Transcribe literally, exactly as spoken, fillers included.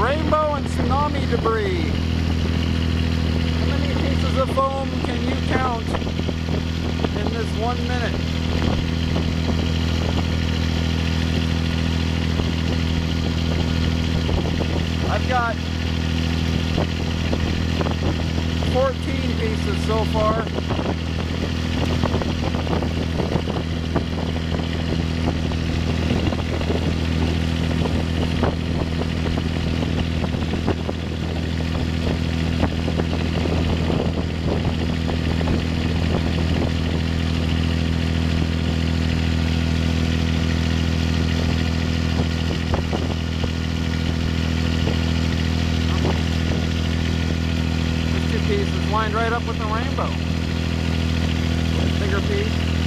Rainbow and tsunami debris. How many pieces of foam can you count in this one minute? I've got fourteen pieces so far. Pieces lined right up with the rainbow. Bigger piece.